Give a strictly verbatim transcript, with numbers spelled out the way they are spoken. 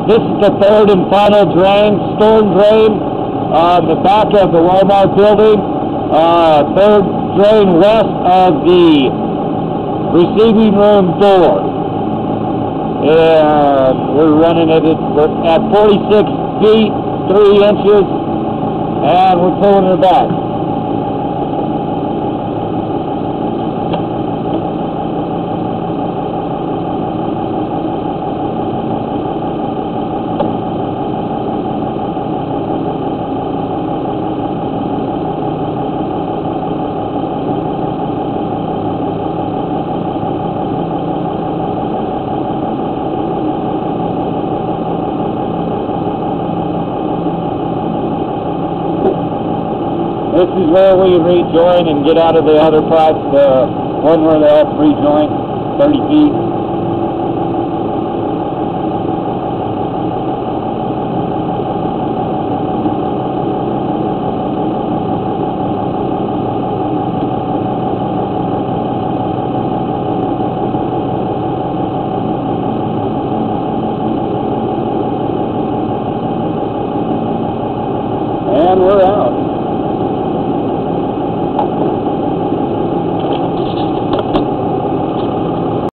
This is the third and final drain, storm drain, on the back of the Walmart building. Uh, third drain west of the receiving room door. And we're running it at forty-six feet, three inches, and we're pulling her back. This is where we rejoin and get out of the other pipes, the one where they have rejoin, thirty feet. And we're out.